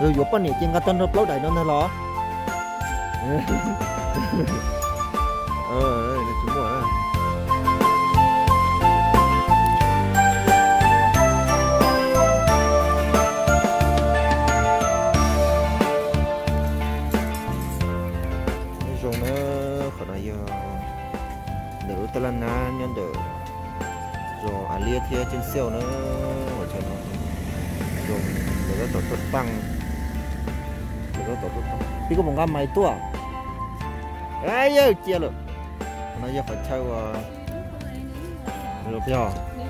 rồi vô bên này trên cái tên nó lâu đại nó thôi lo đây là chúng rồi rồi nó khỏi này giờ nếu ta làm na nhân được rồi alia theo trên sale nó ở trên nó rồi để nó tổ tăng để nó tổ tăng đi có một cái máy tua ai giờ chia rồi nó giờ phải theo rồi theo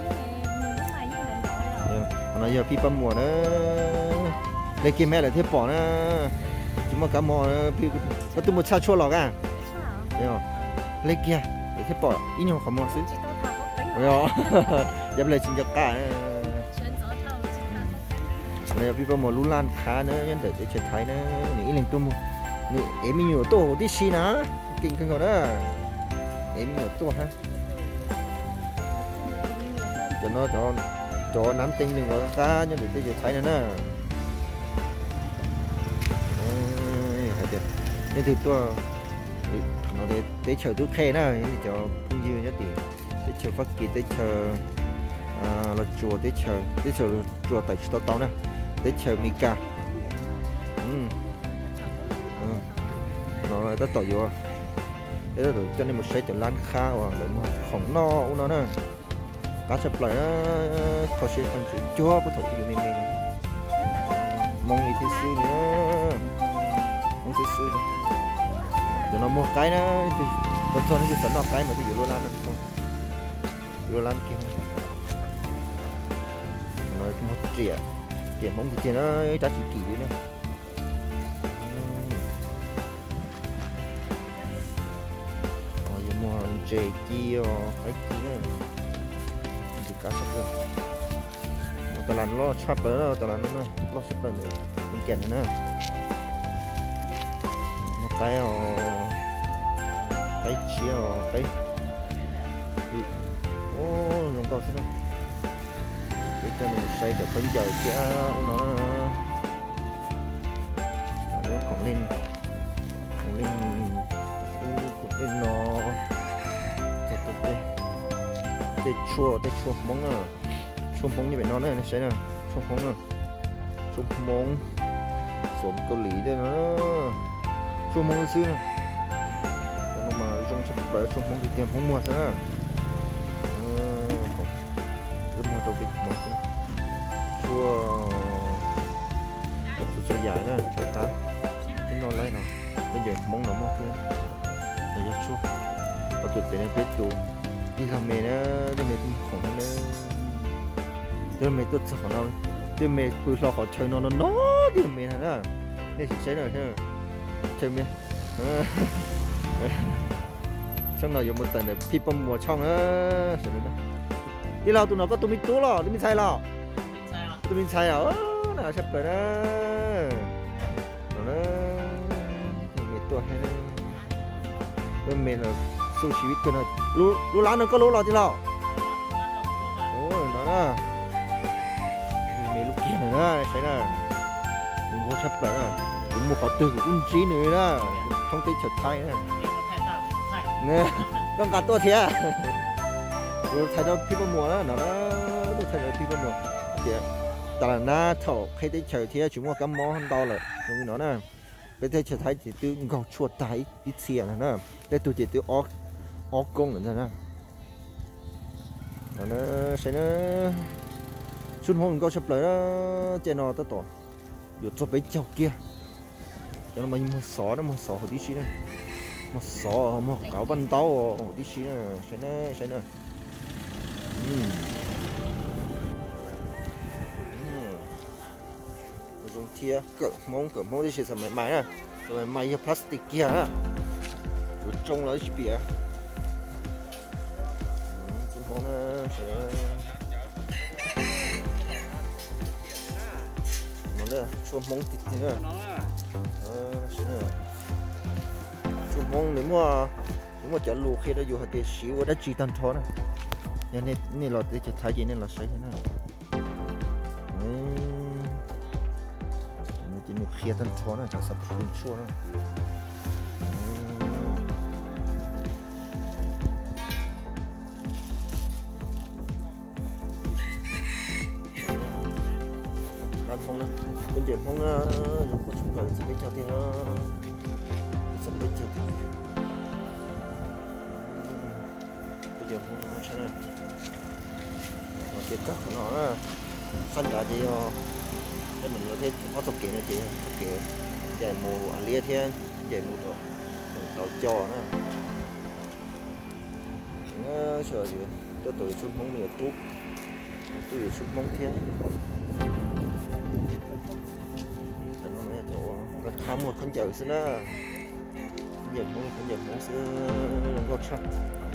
nó giờ pi bấm mùa nó lấy kia mẹ lại thế bỏ nó chúng mà cá mò nó tụi một sao chua lò cả rồi lấy kia để thế bỏ ít nhiều không mò xứ rồi dám lấy xin cho cả này pi bấm mùa lú lan khá nữa nhân để chơi thái nữa nghĩ lên tụi nghĩ em nhiều tổ tí xí ná kinh kinh rồi đó em nhiều tổ ha cho nó cho nắm tinh đừng có cá nhân để chơi thái nữa nè nên thì tôi nó để chờ tôi khe nữa thì cho cũng nhiều nhất thì để chờ phát kỳ để chờ là chùa để chờ chùa tại chỗ tao nè để chờ Mika nó rất tỏi vô thế là cho nên một xe chở lan kha và để mà khổng no nó nè cá chép lại nó sẽ còn chuyện chúa có thể chịu mình mong gì thì xưa nữa mong thì xưa rồi nó một cái nó còn thôi nó chỉ sẵn cái mà thì vô lan nó vô lan kia nó một trẻ mong thì nó trả chỉ kỳ đấy nè dễ kia cái kia thì cá sấu rồi tờ lần lo chắp đó tờ lần nó lo sắp rồi mình kèn nữa một cái chia cái chúng tôi sẽ để cho mình xây được cái giờ kia nó còn lên nó để chua móng như vậy nó này sẽ nè chua móng nè chua móng sổm Âu Mỹ đây nó chua móng xưa mà trong sắp tới chua móng thì tiền không mua nữa rất mua đầu vịt móng chua dài đó chua tá cái nó lấy nào bây giờ móng nó móc nữa bây giờ chua và tuyệt vời biết đủ đi làm mẹ nó đi mẹ khổng nó đi mẹ tốt sao nó đi mẹ cứ lo họ chơi nó đi mẹ hả đây sẽ rồi ha chơi mẹ xong rồi dùng một tầng để phi bom mùa trong á đi lao tụi nó có tụi mình tú lò tụi mình xài à nào sắp tới đó nó mẹ tuổi hay nó mẹ làสู้ชีวิตกันนะรู้ร้านนึงก็รู้เราที่เราโอ้ยนะมีลูกเกียร์นะใช่นะมีหัวชับเลยนะมีหมูเขาตึงอุ้นจีหนึ่งนะช่องตีเฉิดไทยนะเนี่ยต้องการตัวเทียดูไทยเราพี่ประมวลนะนะดูไทยเราพี่ประมวลเทียแต่ละหน้าเท่าใครได้เฉิดเทียจุ่มว่ากำมอหันดอเลยตรงนี้นะไปได้เฉิดไทยจีตื้อเขาชวดไทยอีเสียนะได้ตัวจีตื้อออกcông nữa nè, nó sẽ nó xuân hôm có sắp lại đó, trên nó tới tổ, được cho bé chậu kia, cho nó mình một sọ hồi tí xí này, một sọ một cảo bánh táo hồi tí xí này, sẽ nó, dùng thìa cỡ mông đi xịt sầm máy nè, rồi máy plastic kia á, rồi trông nó bìa. nó chua mông thịt nữa chua mông nếu mà chả luộc khi đó dù hạt tiệt xíu đã chỉ tan thó nè nên là để thái gì nên là sấy thế này chỉ một khía tân thốn là chẳng sập phun chua nữa ăn phong nữa bên điểm phong dùng của chúng ta sẽ biết cho tiếng sẽ biết cho tiếng bên điểm phong nó sẽ nó tiếp các nó phân cả gì để mình có thể có thực kiện này chị thực kiện giải mù ăn lia thiên giải mù đó đào trò nữa nó sợ gì tôi tự chút mong nhiều tốt tôi chút mong thiên nó mới chỗ có tham một con chợ xưa nữa giải mong xưa đừng có chắc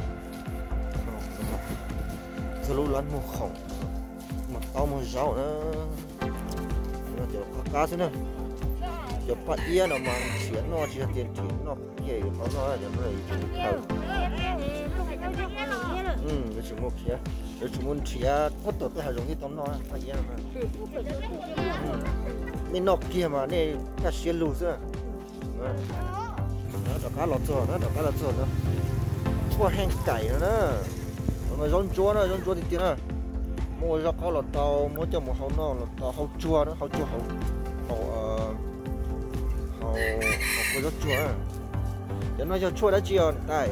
tôi lúc lăn một khổng mà tao một rau nữa nó chỗ cá xưa nữa chỗ bắt ia nó mà chuyển nó chỉ tiền chuyển nó kể có nó là nó này cái chuyện một kia cái chuyện muốn chia có tổ cái hàng giống như tôm nó bắt ia mà nên nó kia mà nên cái xuyên lù xưa nó cá lọt rồi nó cá lọt rồi nó có hang cày nữa nó rón chúa thì tiền à mua ra có lọt tàu mua cho một hậu nó lọt tàu hậu chua đó hậu có rất chua à cho nó cho chua đã chiều đây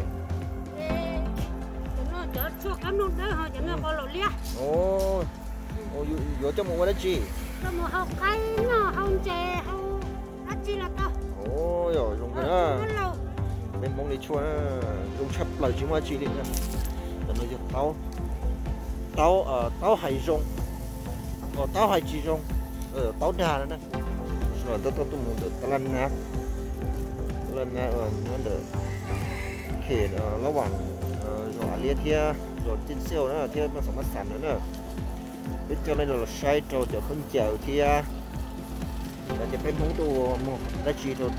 nó cho chua cắm luôn đấy họ cho nó có lọt lia ô cho một cái gì cho một hậu cây nó hậu chè hậu lá chi là tao ô rồi dùng cái đó bên mong đi chua dùng chắp lại chỉ mà chỉ đi nha cho nó cho táo hải rong táo hải chi rong táo đà nữa nè rồi tôi muốn được lần nát nó được kể nó bằng rồi lia thia rồi tin siêu nữa thia nó phải mất sản nữa nè biết cho nên là sai rồi cho không chịu thia làจะเป็นของตัวมองได้ชีตัว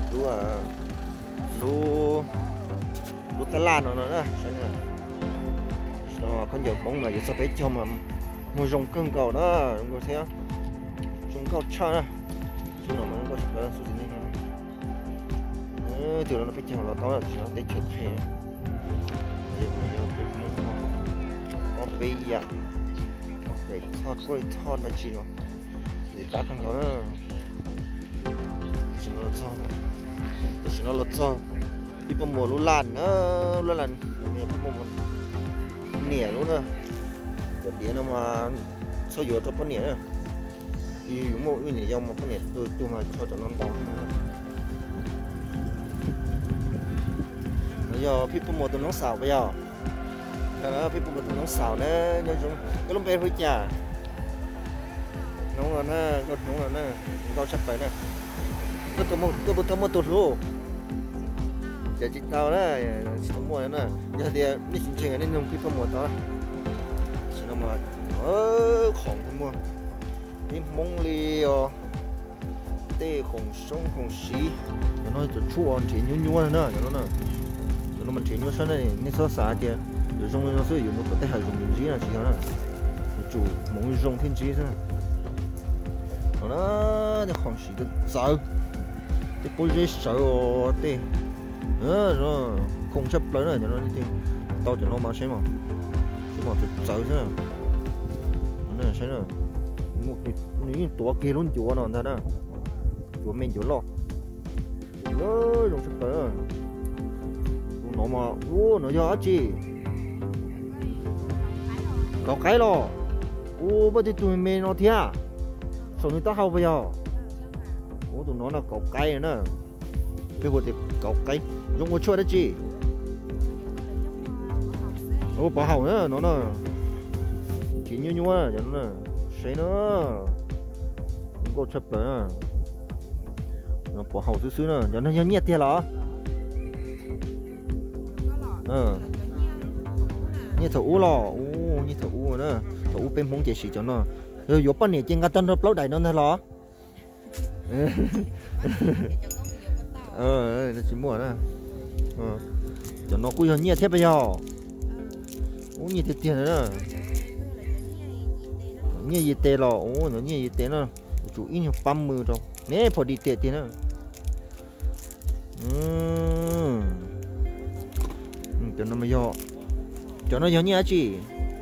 ดูตลาดเนาะนะใช่ไหมcon giờ bóng này sẽ phải cho mà mua rong cưng cầu đó có thấy rong cầu cha đó chúng nó mới có thể là số tiền này từ đó nó phải cho nó to là nó để chụp hình có bây giờ để thọt là gì nó để đá thằng đó nó lột cho đi vào mùa lúa làn mình có một nẻ luôn nè, cái đĩa nó mà sao giờ cho con nẻ nè, thì một cái nẻ dòng mà con nẻ tôi mà cho nó bóng, bây giờพี่โปรโมทตัวน้องสาวไปอ่ะแล้วพี่โปรโมทตัวน้องสาวเนี่ยยังจงก็ลงไปคุยจ่าน้องน่ะก็น้องน่ะก็ชัดไปนะก็ตัวมันตัวลูกจะจิตเตานะสิตัวมัวนะอย่าเดี๋ยวนี่จริงๆอันนี้น้องพี่โปรโมทต่อสิน้องมาของมัวนี่มงลีอ๋อเต้ของส้มของสีแล้วน้อยจะชั่วอันที่ยุ่งๆนะอย่างนั้นนะnó mình chỉ nhớ sân này nên số xã thì rồi trong nó sử dụng một cái hệ thống điện trí là chỉ nó chủ muốn dùng thiên trí thôi nó thì không chỉ được sợ cái bối rối sợ thì rồi không chấp lấy này cho nó đi tao cho nó mà xem mà sợ thế nào nó là xem nào một cái tổ kia luôn chúa nó thật đó chúa mình chúa lo nó dùng chấp lấy nó mà nó giờ chị có cái lo bây giờ tụi mình nó thia sau này ta học bây giờ tụi nó là có cái nữa bây giờ thì có cái dùng một chỗ đấy chị bảo học nữa nó là chỉ như nhau cho nó谁nữa không có chấp nữa nó bảo học xíu nữa cho nó nhiệt tiền là như thấu lò như thấu nữa thấu bên mông chỉ cho nó rồi vô bao nhiêu trên cái tân nó lâu đầy nó thế lò nó chỉ mua nữa cho nó cũng nhiệt thế bây giờ nhiệt thế tiền nữa nhiệt gì tê lò nó nhiệt gì tê nó chủ yếu là 30 rồi nè phò đi tiệt thì nữa cho nó mà do nhá chị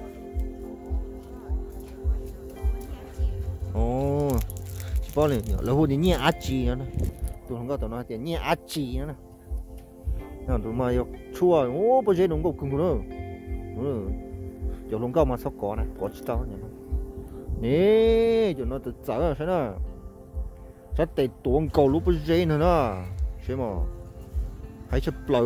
ồ chỉ bao này là hồ thì nhá á chị nữa tụi không có tụi nó thì nhá á chị nữa nè tụi mà do chua ô bây giờ nó có cứng nữa cho nó có mà sắp có này có chỉ tao nè cho nó tự找啊谁呢sẽ để tuồng cầu lúc bây giờ nữa nè xem mà hãy chụp lỡ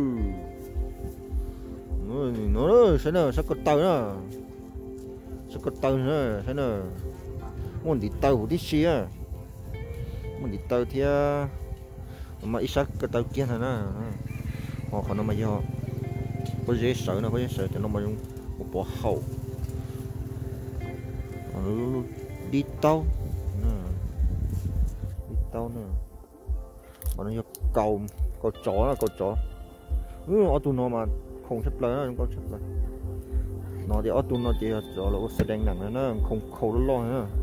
nó sẽ nè sẽ có tàu nữa sẽ có tàu nữa sẽ nè muốn đi tàu đi xe muốn đi tàu thì mà ít sắc cái tàu kia thôi nè họ còn nó mà do có dễ sợ nó có dễ sợ thì nó mà dùng một bộ hậu đi tàu nữa mà nó vô cầu chó ở tụi nó mà không chấp lời nó có chấp lời nó thì ở tụi nó chỉ cho là sẽ đánh nặng nó không khâu nó lo nữa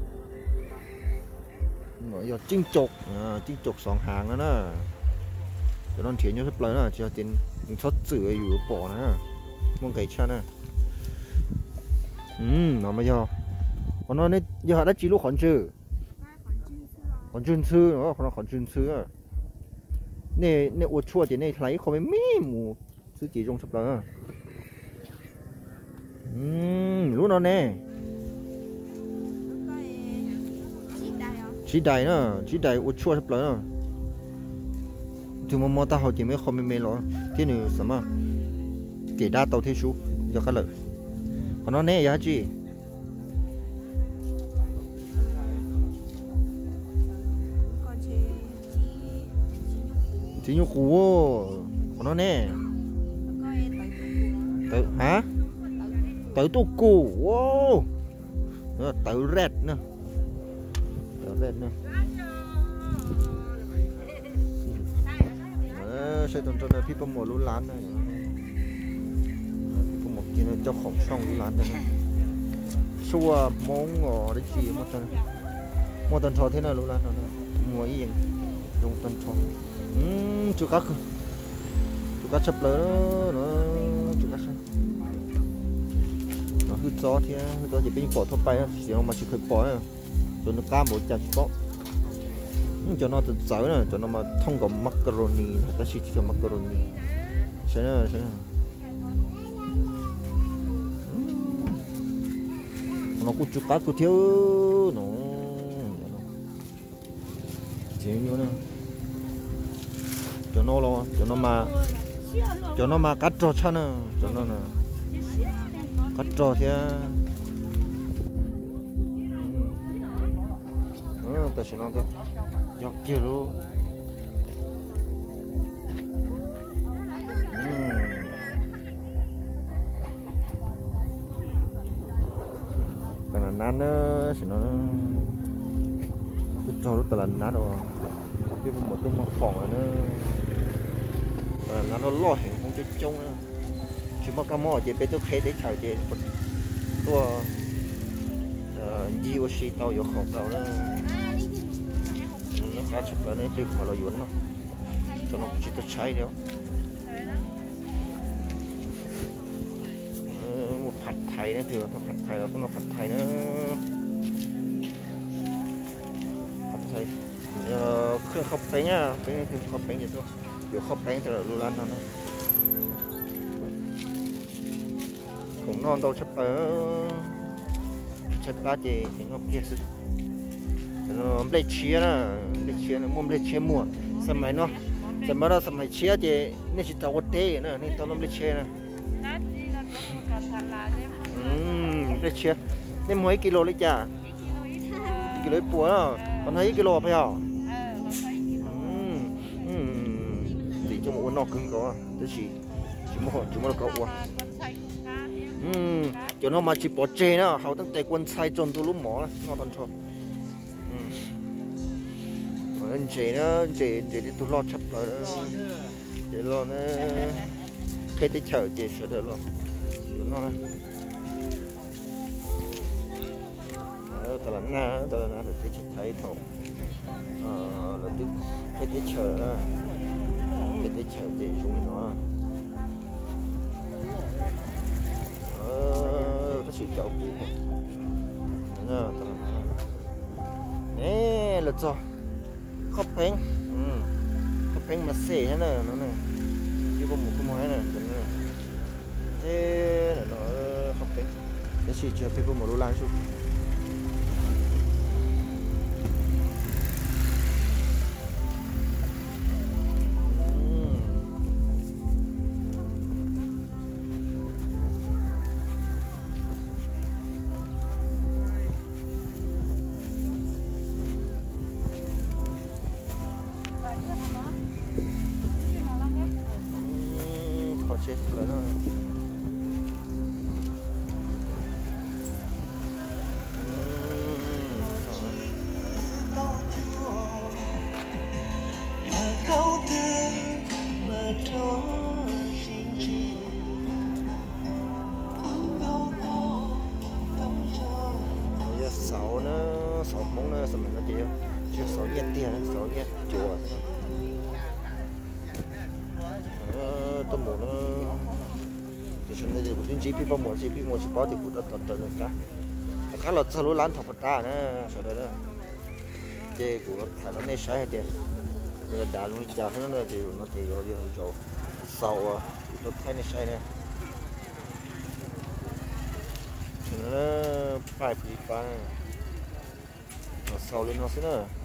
nó vô chinh chục sòng hàng nữa nè cho nó thiệt như chấp lời nó cho tiền thoát chữ ởอยู่bỏ nữa mong cái cha nè nó mà vô nó này giờ họ đã chỉ lúc khoản chữ còn chuyên sư nữa còn chuyên sư nè uất chua thì nè lấy không mấy mù sư chỉ trong sắp đó lúc đó nè chỉ đại uất chua sắp đó thì mà ta họ chỉ mấy không mấy lo thế này sao mà kể đa tàu thế chú cho cái lợi còn nó nè giá trị chỉ nhục cũ còn nó nè tự hả tự tu cũ wow tự rét nữa sẽ tồn tại phía bên một lúa lán này phía một kia nó cho khổng song lúa lán này xua móng ngò đấy gì một tần trò thế nào lúa lán nó mua gì dùng tần trò chú cá chập lỡ nó chú cá chập nó hư gió thì chỉ bên bỏ thôi bay chỉ nó mà chỉ khơi bỏ cho nó cam một chả chỉ có cho nó tự giỏi này cho nó mà thông qua macaroni cái gì cho macaroni sẽ nó cũng chú cá cũng thiếu nó chỉ như này cho nó lo cho nó mà cắt trò chân nè cho nó nè cắt trò thì ta sẽ nói dọc kia luôn cái là nán đó sẽ nó cho nó là nán rồi cái một cái một phòng nó lo hình không cho trông nữa chỉ mà cái mỏ chỉ biết tôi khai để chào chỉ tôi nhiều sĩ tàu có khẩu tàu đó nó khá chụp là nó được mà là yuan nó cho nó chỉ có cháy đâu mộtผัดไทยนะถือผัดไทยแล้วก็มาผัดไทยนะผัดไทยเครื่องข้าวแป้งอ่ะเป็นข้าวแป้งอย่างตัวเดี๋ยวข้าวแป้งแต่ละร้านนั้นนะผมนอนตรงชับชับปลาเจถึงก็เพี้ยสุดnó lấy chia nó mua lấy chia muaสมัยเนาะสมัยเชียเจนี่ชิตาวเต้นะนี่ตอนlấy chiaนะlấy chiaนี่mỗiกิโลเลยจ้ะกิโลปัวเนาะตอนนี้กิโลไปเหรอthì cho một nó cứng có thế chỉ một cậu quá cho nó mà chỉ bỏ chê nó họตั้งแต่quân sai tròn tôi lúc mỏ nó toàn cho anh chị đi tôi lo chập rồi đó chị lo nó khi tới chợ chị sẽ được luôn nó tao là na được thấy thôi là cái chờ đó cái chờ để chúng nó cái sự chậu cũ nè là cho khóc phèn mà xẻ thế này nó này chứ có một cái món này thế là nó khóc phèn cái sự chưa phải có một đô la chút chết rồi đó. Sáu nó sáu móng nó sầm nó chịu chưa sáu nhét tiền sáu nhét chùa tôm mổ nó thì chúng ta dùng chỉ pi một chỉ bỏ thì cũng đã tận tận cả khá là sao lúa lán thọc ta nữa sau đó chơi của thằng nó này sai tiền giờ đào luôn chả nó thì rồi chỗ sau nó thấy này sai này nó phải bị phá sau lên nó sẽ nữa